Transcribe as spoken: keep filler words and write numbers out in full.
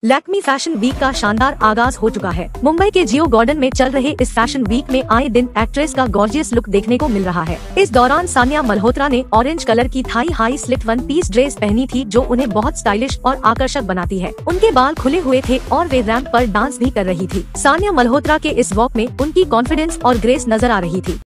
Lakme fashion week का शानदार आगाज हो चुका है। मुंबई के जियो गार्डन में चल रहे इस फैशन वीक में आए दिन एक्ट्रेस का गॉर्जियस लुक देखने को मिल रहा है। इस दौरान सानिया मल्होत्रा ने ऑरेंज कलर की thigh high slit one piece dress पहनी थी, जो उन्हें बहुत स्टाइलिश और आकर्षक बनाती है। उनके बाल खुले हुए थे और वे रैंप पर डांस भी कर रही थी। सानिया मल्होत्रा के इस वॉक में उनकी कॉन्फिडेंस और ग्रेस नजर आ रही थी।